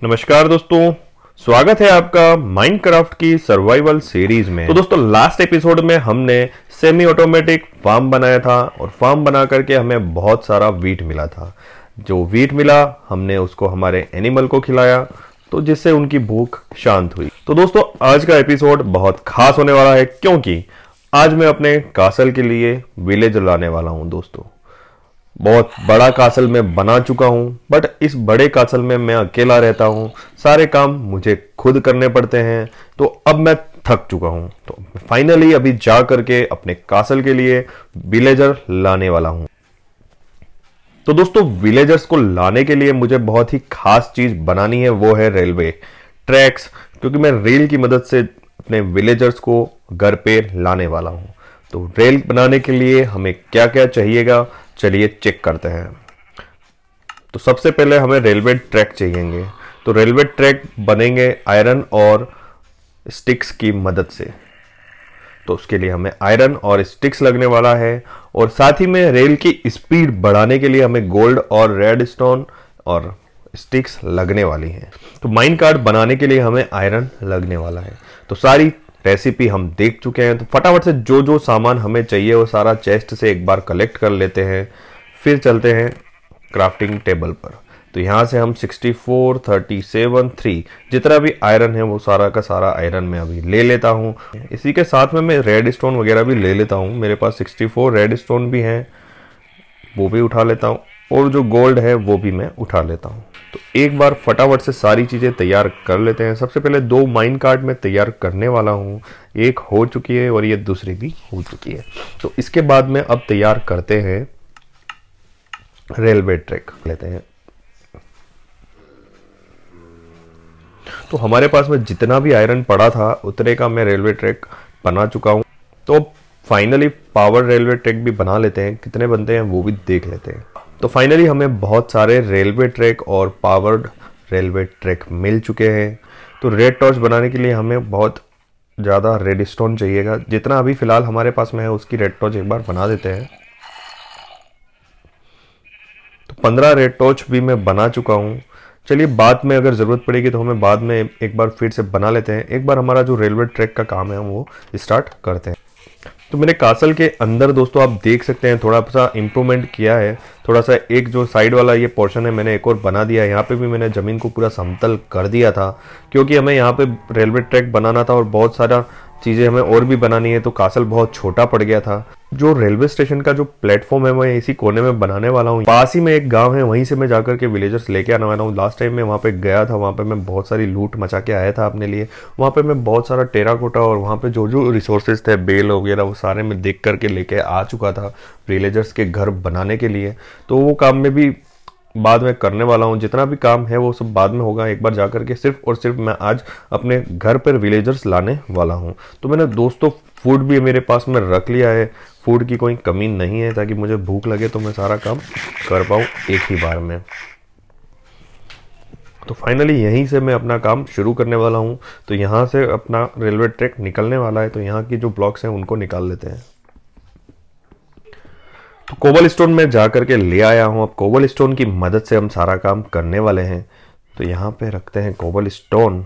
नमस्कार दोस्तों, स्वागत है आपका माइनक्राफ्ट की सर्वाइवल सीरीज में। तो दोस्तों, लास्ट एपिसोड में हमने सेमी ऑटोमेटिक फार्म बनाया था और फार्म बना करके हमें बहुत सारा वीट मिला था। जो वीट मिला हमने उसको हमारे एनिमल को खिलाया, तो जिससे उनकी भूख शांत हुई। तो दोस्तों, आज का एपिसोड बहुत खास होने वाला है, क्योंकि आज मैं अपने कासल के लिए विलेज लाने वाला हूं। दोस्तों, बहुत बड़ा कासल में बना चुका हूं, बट इस बड़े कासल में मैं अकेला रहता हूं, सारे काम मुझे खुद करने पड़ते हैं। तो अब मैं थक चुका हूं, तो फाइनली अभी जा करके अपने कासल के लिए विलेजर लाने वाला हूं। तो दोस्तों, विलेजर्स को लाने के लिए मुझे बहुत ही खास चीज बनानी है, वो है रेलवे ट्रैक्स, क्योंकि मैं रेल की मदद से अपने विलेजर्स को घर पे लाने वाला हूं। तो रेल बनाने के लिए हमें क्या क्या चाहिएगा, चलिए चेक करते हैं। तो सबसे पहले हमें रेलवे ट्रैक चाहिएंगे। तो रेलवे ट्रैक बनेंगे आयरन और स्टिक्स की मदद से। तो उसके लिए हमें आयरन और स्टिक्स लगने वाला है, और साथ ही में रेल की स्पीड बढ़ाने के लिए हमें गोल्ड और रेड स्टोन और स्टिक्स लगने वाली हैं। तो माइन कार्ट बनाने के लिए हमें आयरन लगने वाला है। तो सारी रेसिपी हम देख चुके हैं, तो फटाफट से जो जो सामान हमें चाहिए वो सारा चेस्ट से एक बार कलेक्ट कर लेते हैं, फिर चलते हैं क्राफ्टिंग टेबल पर। तो यहाँ से हम 64, 37, 3 जितना भी आयरन है वो सारा का सारा आयरन मैं अभी ले लेता हूँ। इसी के साथ में मैं रेड स्टोन वगैरह भी ले लेता हूँ। मेरे पास 64 रेड स्टोन भी हैं, वो भी उठा लेता हूँ, और जो गोल्ड है वो भी मैं उठा लेता हूँ। तो एक बार फटाफट से सारी चीज़ें तैयार कर लेते हैं। सबसे पहले 2 माइन कार्ट में तैयार करने वाला हूँ, एक हो चुकी है और ये दूसरी भी हो चुकी है। तो इसके बाद में अब तैयार करते हैं रेलवे ट्रैक लेते हैं। तो हमारे पास में जितना भी आयरन पड़ा था उतने का मैं रेलवे ट्रैक बना चुका हूँ। तो फाइनली पावर रेलवे ट्रैक भी बना लेते हैं, कितने बनते हैं वो भी देख लेते हैं। तो फाइनली हमें बहुत सारे रेलवे ट्रैक और पावर्ड रेलवे ट्रैक मिल चुके हैं। तो रेड टॉर्च बनाने के लिए हमें बहुत ज़्यादा रेड स्टोन चाहिएगा। जितना अभी फ़िलहाल हमारे पास में है उसकी रेड टॉर्च एक बार बना देते हैं। तो 15 रेड टॉर्च भी मैं बना चुका हूँ। चलिए, बाद में अगर ज़रूरत पड़ेगी तो हमें बाद में एक बार फिर से बना लेते हैं। एक बार हमारा जो रेलवे ट्रैक का काम है वो स्टार्ट करते हैं। तो मैंने कासल के अंदर दोस्तों आप देख सकते हैं थोड़ा सा इम्प्रूवमेंट किया है। थोड़ा सा एक जो साइड वाला ये पोर्शन है मैंने एक और बना दिया है। यहाँ पे भी मैंने ज़मीन को पूरा समतल कर दिया था, क्योंकि हमें यहाँ पे रेलवे ट्रैक बनाना था और बहुत सारा चीज़ें हमें और भी बनानी है। तो कासल बहुत छोटा पड़ गया था। जो रेलवे स्टेशन का जो प्लेटफॉर्म है मैं इसी कोने में बनाने वाला हूँ। पास ही में एक गांव है, वहीं से मैं जाकर के विलेजर्स लेके आने वाला हूँ। लास्ट टाइम मैं वहाँ पे गया था, वहाँ पे मैं बहुत सारी लूट मचा के आया था अपने लिए। वहाँ पे मैं बहुत सारा टेराकोटा और वहाँ पे जो जो रिसोर्सेज थे, बेल वगैरह, वो सारे मैं देख करके लेके आ चुका था विलेजर्स के घर बनाने के लिए। तो वो काम में भी बाद में करने वाला हूँ। जितना भी काम है वो सब बाद में होगा। एक बार जाकर के सिर्फ और सिर्फ मैं आज अपने घर पर विलेजर्स लाने वाला हूँ। तो मैंने दोस्तों फूड भी मेरे पास में रख लिया है। फूड की कोई कमी नहीं है, ताकि मुझे भूख लगे तो मैं सारा काम कर पाऊँ एक ही बार में। तो फाइनली यहीं से मैं अपना काम शुरू करने वाला हूँ। तो यहाँ से अपना रेलवे ट्रैक निकलने वाला है। तो यहाँ की जो ब्लॉक्स हैं उनको निकाल लेते हैं। तो कोबल स्टोन में जा करके ले आया हूँ। अब कोबल स्टोन की मदद से हम सारा काम करने वाले हैं। तो यहाँ पे रखते हैं कोबल स्टोन।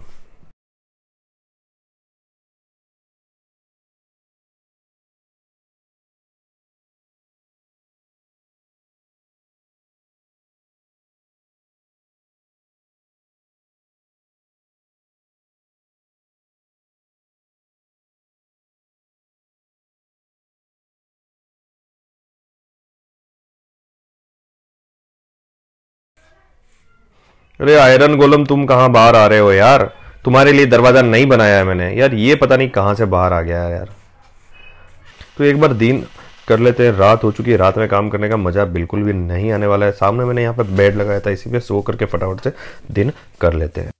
अरे आयरन गोलम, तुम कहाँ बाहर आ रहे हो यार? तुम्हारे लिए दरवाजा नहीं बनाया है मैंने यार। ये पता नहीं कहाँ से बाहर आ गया है यार। तो एक बार दिन कर लेते हैं। रात हो चुकी है, रात में काम करने का मजा बिल्कुल भी नहीं आने वाला है। सामने मैंने यहाँ पे बेड लगाया था, इसी पे सो करके फटाफट से दिन कर लेते हैं।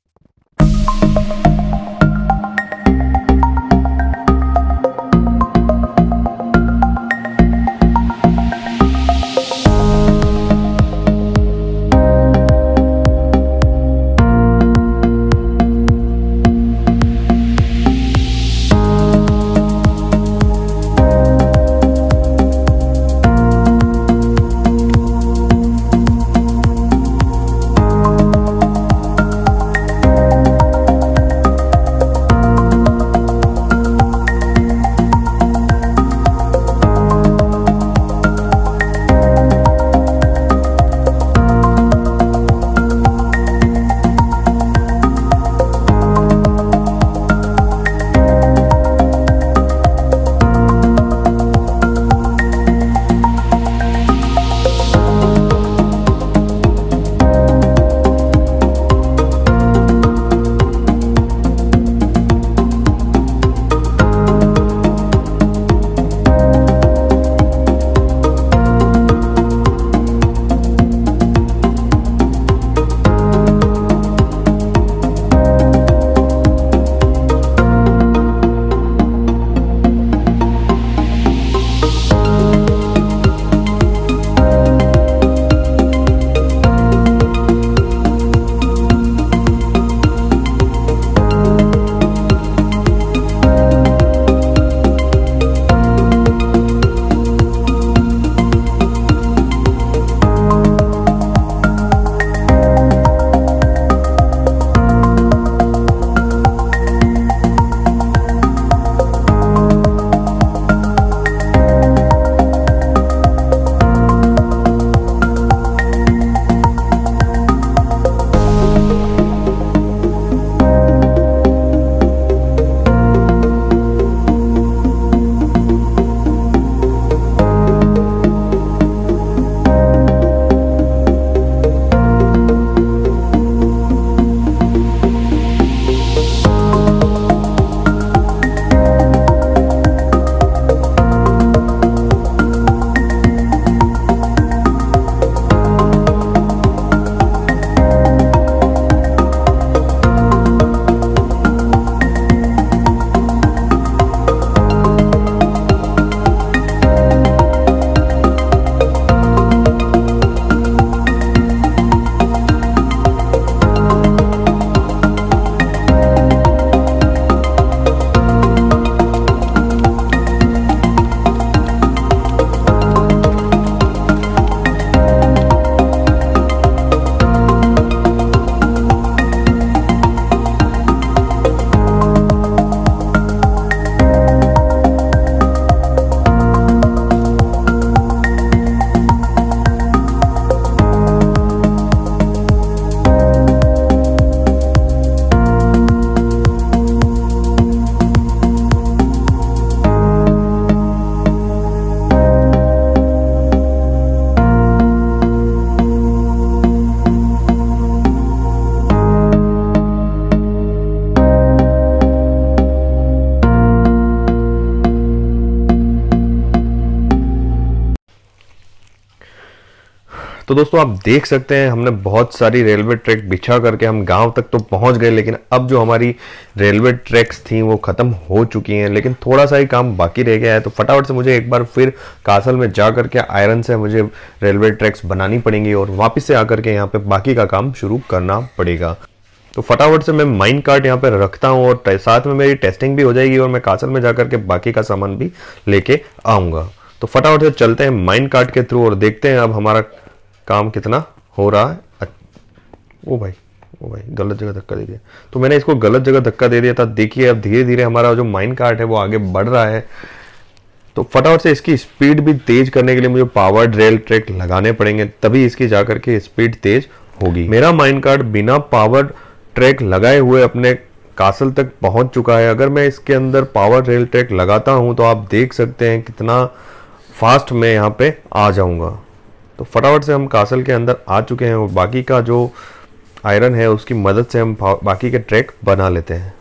तो दोस्तों आप देख सकते हैं हमने बहुत सारी रेलवे ट्रैक बिछा करके हम गांव तक तो पहुंच गए, लेकिन अब जो हमारी रेलवे ट्रैक्स थी वो खत्म हो चुकी हैं, लेकिन थोड़ा सा ही काम बाकी रह गया है। तो फटाफट से मुझे एक बार फिर कासल में जा करके आयरन से मुझे रेलवे ट्रैक्स बनानी पड़ेंगी और वापस से आकर के यहाँ पे बाकी का काम शुरू करना पड़ेगा। तो फटाफट से मैं माइन कार्ट यहाँ पे रखता हूँ और साथ में मेरी टेस्टिंग भी हो जाएगी और मैं कासल में जाकर के बाकी का सामान भी लेके आऊँगा। तो फटाफट से चलते हैं माइन कार्ट के थ्रू और देखते हैं अब हमारा काम कितना हो रहा है। ओ भाई गलत जगह धक्का दे दिया। तो मैंने इसको गलत जगह धक्का दे दिया था। देखिए अब धीरे धीरे हमारा जो माइन कार्ट है वो आगे बढ़ रहा है। तो फटाफट से इसकी स्पीड भी तेज करने के लिए मुझे पावर्ड रेल ट्रैक लगाने पड़ेंगे, तभी इसकी जाकर के स्पीड तेज होगी। मेरा माइन कार्ट बिना पावर्ड ट्रैक लगाए हुए अपने कासल तक पहुंच चुका है। अगर मैं इसके अंदर पावर रेल ट्रैक लगाता हूं तो आप देख सकते हैं कितना फास्ट मैं यहाँ पे आ जाऊंगा। तो फटाफट से हम कासल के अंदर आ चुके हैं और बाकी का जो आयरन है उसकी मदद से हम बाकी के ट्रैक बना लेते हैं।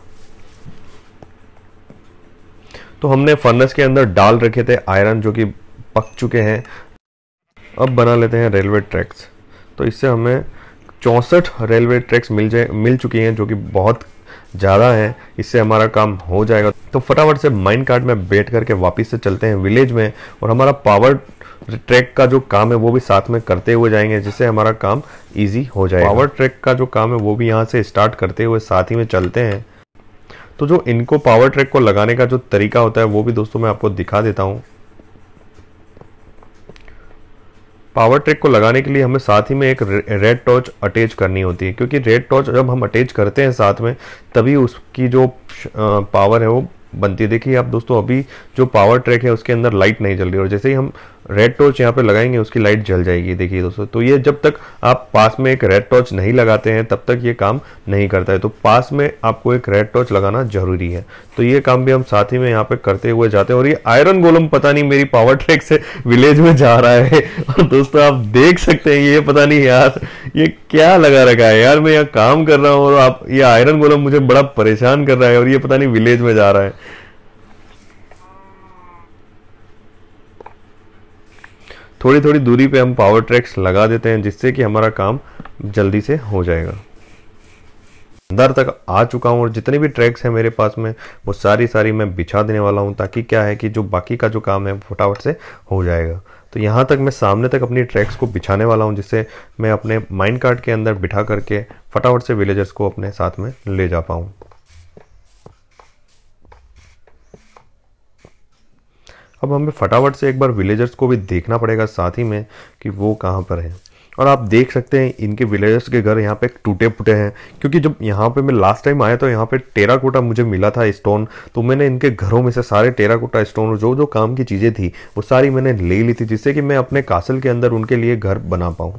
तो हमने फर्नेस के अंदर डाल रखे थे आयरन जो कि पक चुके हैं। अब बना लेते हैं रेलवे ट्रैक्स। तो इससे हमें 64 रेलवे ट्रैक्स मिल चुकी हैं जो कि बहुत ज़्यादा है। इससे हमारा काम हो जाएगा। तो फटाफट से माइन कार्ट में बैठ करके वापस से चलते हैं विलेज में और हमारा पावर ट्रैक का जो काम है वो भी साथ में करते हुए जाएंगे, जिससे हमारा काम इजी हो जाएगा। पावर ट्रैक का जो काम है वो भी यहाँ से स्टार्ट करते हुए साथ ही में चलते हैं। तो जो इनको पावर ट्रैक को लगाने का जो तरीका होता है वो भी दोस्तों मैं आपको दिखा देता हूँ। पावर ट्रैक को लगाने के लिए हमें साथ ही में एक रेड टॉर्च अटैच करनी होती है, क्योंकि रेड टॉर्च जब हम अटैच करते हैं साथ में तभी उसकी जो पावर है वो बनती है। देखिए आप दोस्तों अभी जो पावर ट्रैक है उसके अंदर लाइट नहीं जल रही और जैसे ही हम रेड टॉर्च यहाँ पे लगाएंगे उसकी लाइट जल जाएगी। देखिए दोस्तों, तो ये जब तक आप पास में एक रेड टॉर्च नहीं लगाते हैं तब तक ये काम नहीं करता है। तो पास में आपको एक रेड टॉर्च लगाना जरूरी है। तो ये काम भी हम साथ ही में यहाँ पे करते हुए जाते हैं। और ये आयरन गोलम पता नहीं मेरी पावर ट्रैक से विलेज में जा रहा है और दोस्तों आप देख सकते हैं ये पता नहीं यार ये क्या लगा रखा है यार। मैं यहाँ काम कर रहा हूँ और आप ये आयरन गोलम मुझे बड़ा परेशान कर रहा है और ये पता नहीं विलेज में जा रहा है। थोड़ी थोड़ी दूरी पे हम पावर ट्रैक्स लगा देते हैं जिससे कि हमारा काम जल्दी से हो जाएगा। अंदर तक आ चुका हूँ और जितने भी ट्रैक्स हैं मेरे पास में वो सारी मैं बिछा देने वाला हूँ, ताकि क्या है कि जो बाकी का जो काम है फटाफट से हो जाएगा। तो यहाँ तक मैं सामने तक अपनी ट्रैक्स को बिछाने वाला हूँ, जिससे मैं अपने माइन कार्ट के अंदर बिठा करके फटाफट से विलेजर्स को अपने साथ में ले जा पाऊँ। अब हमें फटाफट से एक बार विलेजर्स को भी देखना पड़ेगा साथ ही में कि वो कहाँ पर है। और आप देख सकते हैं इनके विलेजर्स के घर यहाँ पे टूटे फूटे हैं, क्योंकि जब यहाँ पे मैं लास्ट टाइम आया तो यहाँ पे टेराकोटा मुझे मिला था स्टोन। तो मैंने इनके घरों में से सारे टेराकोटा स्टोन जो जो काम की चीज़ें थी वो सारी मैंने ले ली थी, जिससे कि मैं अपने कासल के अंदर उनके लिए घर बना पाऊँ।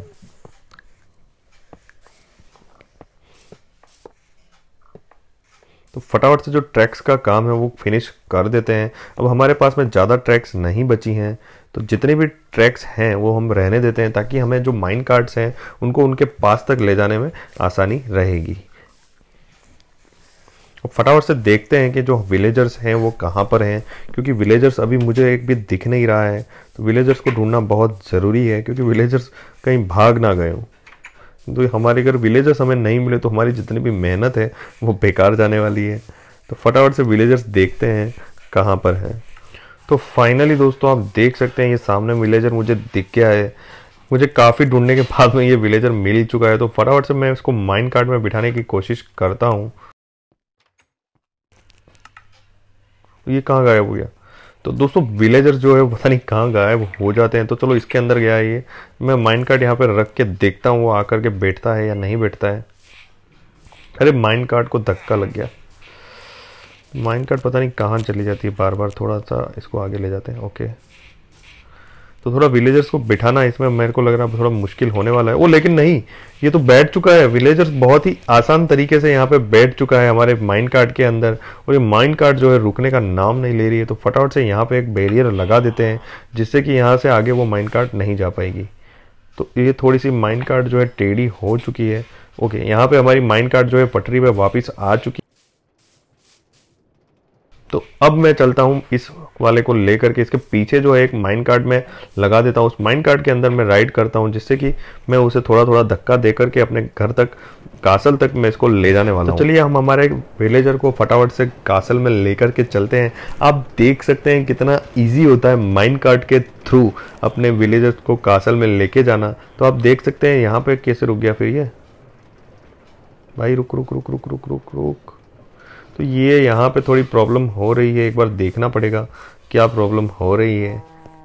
तो फटाफट से जो ट्रैक्स का काम है वो फिनिश कर देते हैं। अब हमारे पास में ज़्यादा ट्रैक्स नहीं बची हैं, तो जितने भी ट्रैक्स हैं वो हम रहने देते हैं, ताकि हमें जो माइन कार्ट्स हैं उनको उनके पास तक ले जाने में आसानी रहेगी। अब फटाफट से देखते हैं कि जो विलेजर्स हैं वो कहाँ पर हैं, क्योंकि विलेजर्स अभी मुझे एक भी दिख नहीं रहा है। तो विलेजर्स को ढूंढना बहुत ज़रूरी है, क्योंकि विलेजर्स कहीं भाग ना गए हों। तो हमारे अगर विलेजर्स हमें नहीं मिले तो हमारी जितनी भी मेहनत है वो बेकार जाने वाली है। तो फटाफट से विलेजर्स देखते हैं कहाँ पर है। तो फाइनली दोस्तों आप देख सकते हैं ये सामने विलेजर मुझे दिख गया है। मुझे काफ़ी ढूंढने के बाद में ये विलेजर मिल चुका है। तो फटाफट से मैं इसको माइन कार्ट में बिठाने की कोशिश करता हूँ। ये कहाँ गायब हो गया? तो दोस्तों विलेजर्स जो है पता नहीं कहाँ गायब हो जाते हैं। तो चलो इसके अंदर गया है ये। मैं माइन कार्ट यहाँ पे रख के देखता हूँ वो आकर के बैठता है या नहीं बैठता है। अरे माइन कार्ट को धक्का लग गया। माइन कार्ट पता नहीं कहाँ चली जाती है बार बार। थोड़ा सा इसको आगे ले जाते हैं। ओके, तो थोड़ा विलेजर्स को बिठाना इसमें मेरे को लग रहा है थोड़ा मुश्किल होने वाला है। ओ लेकिन नहीं, ये तो बैठ चुका है। विलेजर्स बहुत ही आसान तरीके से यहाँ पे बैठ चुका है हमारे माइन कार्ट के अंदर। और ये माइन कार्ट जो है रुकने का नाम नहीं ले रही है। तो फटाफट से यहाँ पे एक बैरियर लगा देते हैं, जिससे कि यहाँ से आगे वो माइन कार्ट नहीं जा पाएगी। तो ये थोड़ी सी माइन कार्ट जो है टेढ़ी हो चुकी है। ओके, यहाँ पे हमारी माइन कार्ट जो है पटरी पे वापस आ चुकी। तो अब मैं चलता हूँ इस वाले को लेकर के, इसके पीछे जो है एक माइन कार्ड में लगा देता हूँ। उस माइन कार्ड के अंदर मैं राइड करता हूँ, जिससे कि मैं उसे थोड़ा थोड़ा धक्का दे करके अपने घर तक, कासल तक मैं इसको ले जाने वाला हूँ। तो चलिए हम हमारे विलेजर को फटाफट से कासल में लेकर के चलते हैं। आप देख सकते हैं कितना ईजी होता है माइन कार्ड के थ्रू अपने विलेजर्स को कासल में लेके जाना। तो आप देख सकते हैं यहाँ पे कैसे रुक गया फिर ये भाई, रुक रुक रुक रुक रुक रुक रुक। तो ये यहाँ पे थोड़ी प्रॉब्लम हो रही है, एक बार देखना पड़ेगा क्या प्रॉब्लम हो रही है।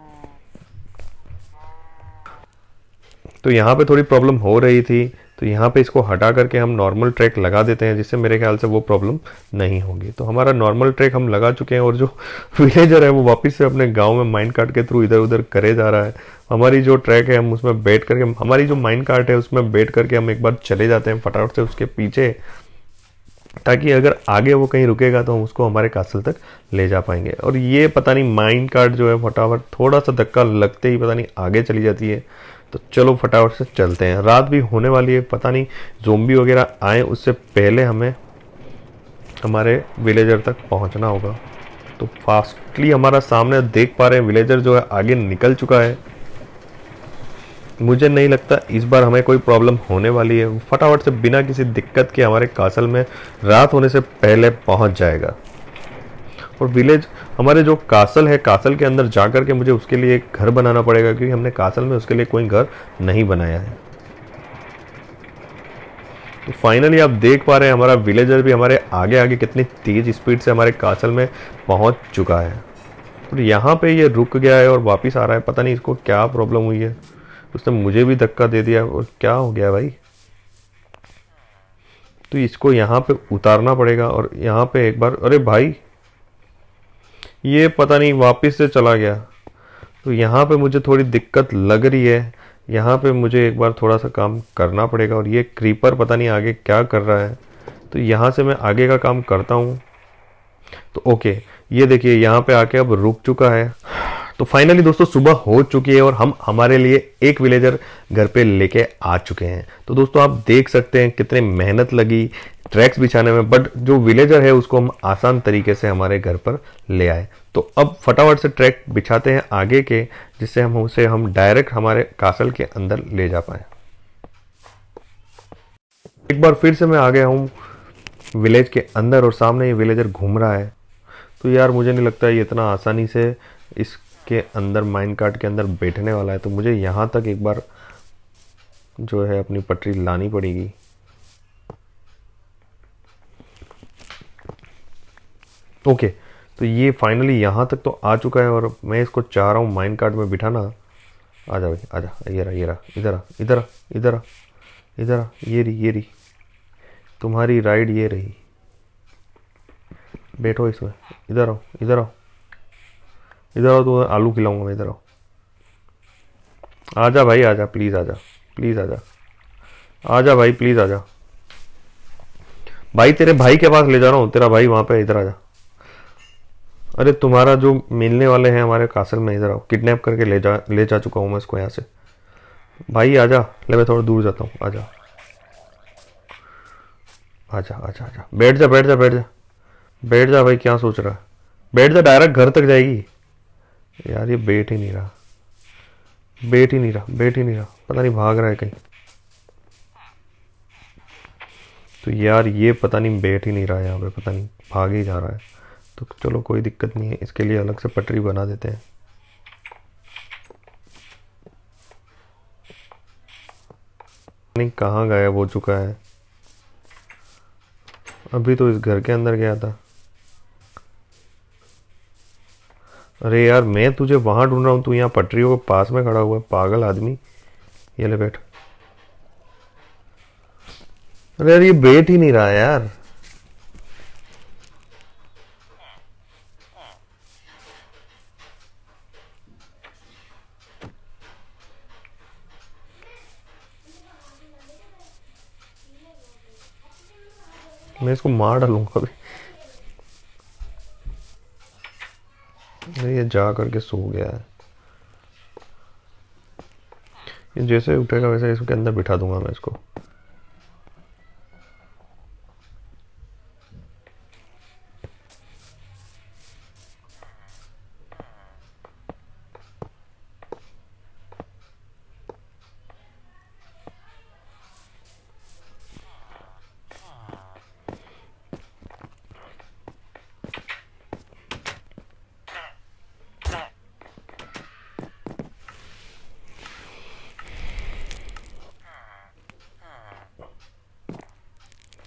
तो यहाँ पे थोड़ी प्रॉब्लम हो रही थी, तो यहाँ पे इसको हटा करके हम नॉर्मल ट्रैक लगा देते हैं, जिससे मेरे ख्याल से वो प्रॉब्लम नहीं होगी। तो हमारा नॉर्मल ट्रैक हम लगा चुके हैं और जो विलेजर है वो वापस से अपने गांव में माइन कार्ट के थ्रू इधर उधर करे जा रहा है। हमारी जो ट्रैक है हम उसमें बैठ करके, हमारी जो माइन कार्ट है उसमें बैठ करके हम एक बार चले जाते हैं फटाफट से उसके पीछे, ताकि अगर आगे वो कहीं रुकेगा तो हम उसको हमारे कासल तक ले जा पाएंगे। और ये पता नहीं माइन कार्ट जो है फटाफट थोड़ा सा धक्का लगते ही पता नहीं आगे चली जाती है। तो चलो फटाफट से चलते हैं, रात भी होने वाली है, पता नहीं ज़ोंबी वगैरह आए उससे पहले हमें हमारे विलेजर तक पहुंचना होगा। तो फास्टली हमारा सामने देख पा रहे हैं विलेजर जो है आगे निकल चुका है। मुझे नहीं लगता इस बार हमें कोई प्रॉब्लम होने वाली है, फटाफट से बिना किसी दिक्कत के हमारे कासल में रात होने से पहले पहुंच जाएगा। और विलेज हमारे जो कासल है, कासल के अंदर जाकर के मुझे उसके लिए एक घर बनाना पड़ेगा, क्योंकि हमने कासल में उसके लिए कोई घर नहीं बनाया है। तो फाइनली आप देख पा रहे हैं हमारा विलेजर भी हमारे आगे आगे कितनी तेज स्पीड से हमारे कासल में पहुंच चुका है। और यहाँ पे ये रुक गया है और वापस आ रहा है, पता नहीं इसको क्या प्रॉब्लम हुई है। उसने मुझे भी धक्का दे दिया और क्या हो गया भाई। तो इसको यहाँ पे उतारना पड़ेगा और यहाँ पे एक बार, अरे भाई ये पता नहीं वापस से चला गया। तो यहाँ पे मुझे थोड़ी दिक्कत लग रही है, यहाँ पे मुझे एक बार थोड़ा सा काम करना पड़ेगा। और ये क्रीपर पता नहीं आगे क्या कर रहा है, तो यहाँ से मैं आगे का काम करता हूँ। तो ओके, ये देखिए यहाँ पे आके अब रुक चुका है। तो फाइनली दोस्तों सुबह हो चुकी है और हम हमारे लिए एक विलेजर घर पे लेके आ चुके हैं। तो दोस्तों आप देख सकते हैं कितने मेहनत लगी ट्रैक्स बिछाने में, बट जो विलेजर है उसको हम आसान तरीके से हमारे घर पर ले आए। तो अब फटाफट से ट्रैक बिछाते हैं आगे के, जिससे हम डायरेक्ट हमारे कासल के अंदर ले जा पाए। एक बार फिर से मैं आ गया हूँ विलेज के अंदर और सामने ये विलेजर घूम रहा है। तो यार मुझे नहीं लगता ये इतना आसानी से इसके अंदर माइन कार्ट के अंदर बैठने वाला है। तो मुझे यहाँ तक एक बार जो है अपनी पटरी लानी पड़ेगी। ओके, तो ये फाइनली यहाँ तक तो आ चुका है और मैं इसको चाह रहा हूँ माइन कार्ट में बिठाना। आजा भाई आजा, ये रहा इधर आ इधर आ इधर आ इधर आ, ये रही तुम्हारी राइड, ये रही, बैठो इसमें, इधर आओ इधर आओ इधर आओ, तो आलू खिलाऊंगा मैं, इधर आओ, आजा भाई आजा, प्लीज़ आजा, प्लीज़ आजा, आजा भाई प्लीज़ आजा भाई, तेरे भाई के पास ले जा रहा हूँ, तेरा भाई वहाँ पे, इधर आजा। अरे तुम्हारा जो मिलने वाले हैं हमारे कासल में, इधर आओ, किडनैप करके ले जा चुका हूँ मैं इसको यहाँ से। भाई आजा, ले मैं थोड़ा दूर जाता हूँ, आजा आजा आजा आजा, बैठ जा बैठ जा बैठ जा बैठ जा भाई, क्या सोच रहा है, बैठ जा, डायरेक्ट घर तक जाएगी। यार ये बैठ ही नहीं रहा, बैठ ही नहीं रहा, बैठ ही नहीं रहा, पता नहीं भाग रहा है कहीं। तो यार ये पता नहीं बैठ ही नहीं रहा है यहाँ पे, पता नहीं भाग ही जा रहा है। तो चलो कोई दिक्कत नहीं है, इसके लिए अलग से पटरी बना देते हैं। नहीं कहाँ गायब हो चुका है, अभी तो इस घर के अंदर गया था। अरे यार मैं तुझे वहां ढूंढ रहा हूँ, तू यहाँ पटरियों के पास में खड़ा हुआ है, पागल आदमी। ये ले बैठ। अरे यार ये बैठ ही नहीं रहा है यार। मैं इसको मार डालूंगा अभी। ये जा करके सो गया है, ये जैसे उठेगा वैसे इसके अंदर बिठा दूंगा मैं इसको।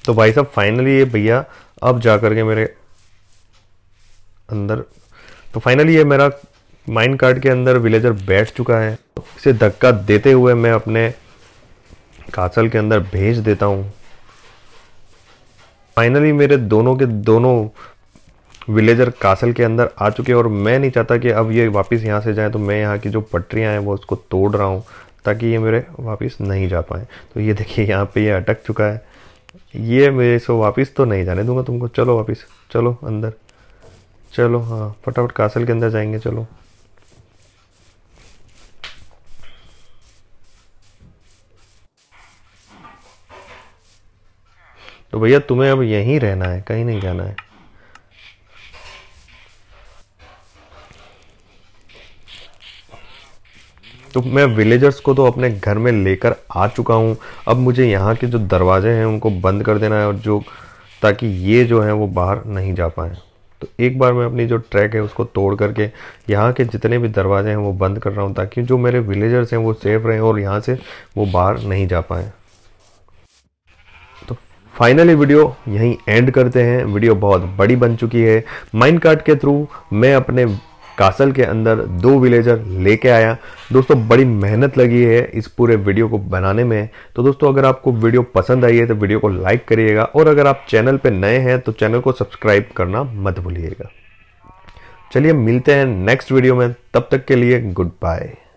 तो भाई साहब फाइनली ये भैया अब जा करके मेरे अंदर, तो फाइनली ये मेरा माइन कार्ट के अंदर विलेजर बैठ चुका है। इसे धक्का देते हुए मैं अपने कासल के अंदर भेज देता हूँ। फाइनली मेरे दोनों के दोनों विलेजर कासल के अंदर आ चुके हैं और मैं नहीं चाहता कि अब ये वापस यहाँ से जाए, तो मैं यहाँ की जो पटरियाँ हैं वो उसको तोड़ रहा हूँ ताकि ये मेरे वापस नहीं जा पाए। तो ये देखिए यहाँ पे ये अटक चुका है, ये मेरे से वापस तो नहीं जाने दूंगा तुमको। चलो वापस चलो अंदर चलो, हाँ फटाफट कासल के अंदर जाएंगे चलो। तो भैया तुम्हें अब यहीं रहना है, कहीं नहीं जाना है। तो मैं विलेजर्स को तो अपने घर में लेकर आ चुका हूँ। अब मुझे यहाँ के जो दरवाजे हैं उनको बंद कर देना है, और जो ताकि ये जो है वो बाहर नहीं जा पाए। तो एक बार मैं अपनी जो ट्रैक है उसको तोड़ करके यहाँ के जितने भी दरवाजे हैं वो बंद कर रहा हूँ, ताकि जो मेरे विलेजर्स हैं वो सेफ रहें और यहाँ से वो बाहर नहीं जा पाए। तो फाइनली वीडियो यहीं एंड करते हैं। वीडियो बहुत बड़ी बन चुकी है। माइनकार्ट के थ्रू मैं अपने कासल के अंदर 2 विलेजर लेके आया। दोस्तों बड़ी मेहनत लगी है इस पूरे वीडियो को बनाने में। तो दोस्तों अगर आपको वीडियो पसंद आई है तो वीडियो को लाइक करिएगा, और अगर आप चैनल पे नए हैं तो चैनल को सब्सक्राइब करना मत भूलिएगा। चलिए मिलते हैं नेक्स्ट वीडियो में, तब तक के लिए गुड बाय।